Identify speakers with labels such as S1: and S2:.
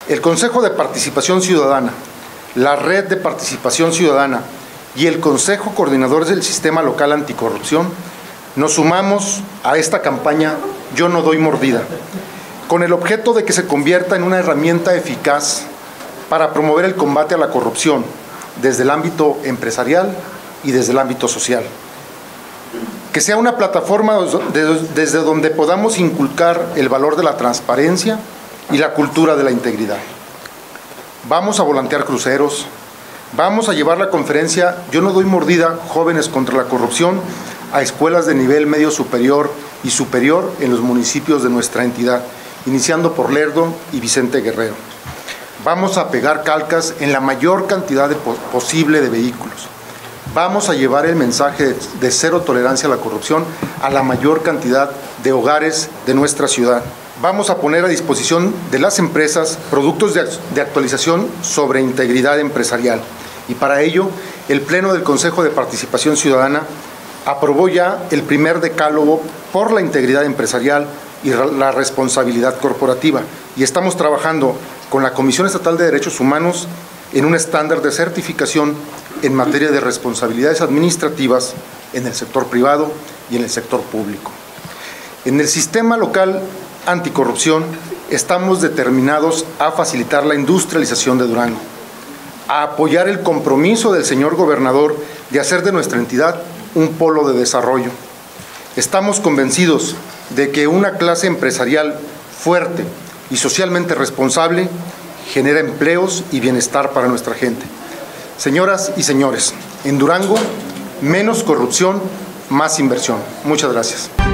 S1: El Consejo de Participación Ciudadana, la Red de Participación Ciudadana y el Consejo Coordinador del Sistema Local Anticorrupción nos sumamos a esta campaña Yo no doy mordida, con el objeto de que se convierta en una herramienta eficaz para promover el combate a la corrupción desde el ámbito empresarial y desde el ámbito social. Que sea una plataforma desde donde podamos inculcar el valor de la transparencia y la cultura de la integridad. Vamos a volantear cruceros, vamos a llevar la conferencia Yo no doy mordida, jóvenes contra la corrupción, a escuelas de nivel medio superior y superior en los municipios de nuestra entidad, iniciando por Lerdo y Vicente Guerrero. Vamos a pegar calcas en la mayor cantidad posible de vehículos. Vamos a llevar el mensaje de cero tolerancia a la corrupción a la mayor cantidad de hogares de nuestra ciudad. Vamos a poner a disposición de las empresas productos de actualización sobre integridad empresarial. Y para ello, el Pleno del Consejo de Participación Ciudadana aprobó ya el primer decálogo por la integridad empresarial y la responsabilidad corporativa. Y estamos trabajando con la Comisión Estatal de Derechos Humanos en un estándar de certificación en materia de responsabilidades administrativas en el sector privado y en el sector público. En el sistema local anticorrupción estamos determinados a facilitar la industrialización de Durango, a apoyar el compromiso del señor gobernador de hacer de nuestra entidad un polo de desarrollo. Estamos convencidos de que una clase empresarial fuerte y socialmente responsable genera empleos y bienestar para nuestra gente. Señoras y señores, en Durango, menos corrupción, más inversión. Muchas gracias.